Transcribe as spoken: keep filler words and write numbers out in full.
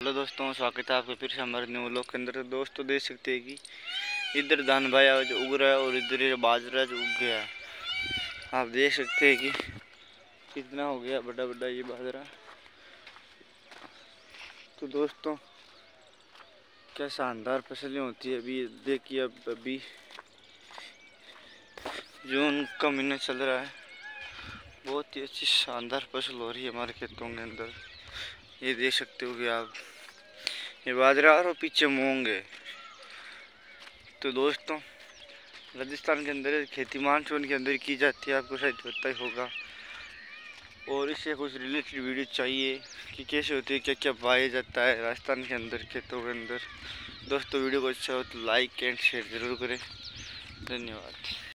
Hello दोस्तों, स्वागत है आपका फिर से हमारे न्यू व्लॉग के अंदर। तो दोस्तों देख सकते हैं कि इधर धान भाया जो उग रहा है और इधर ये बाजरा जो उग गया है। आप देख सकते हैं कि कितना हो गया बड़ा बड़ा ये बाजरा। तो दोस्तों क्या शानदार फसलें होती है। अभी देखिए, अब अभी जून का महीना चल रहा है, बहुत ही अच्छी शानदार फसल हो रही है हमारे खेतों के अंदर। ये देख सकते हो कि आप, ये बाजरा और पीछे मूंग है। तो दोस्तों राजस्थान के अंदर खेती मानसून के अंदर की जाती है, आपको शायद पता ही होगा। और इससे कुछ रिलेटेड वीडियो चाहिए कि कैसे होती है, क्या क्या पाया जाता है राजस्थान के अंदर खेतों के अंदर। दोस्तों वीडियो को अच्छा हो तो लाइक एंड शेयर ज़रूर करें। धन्यवाद।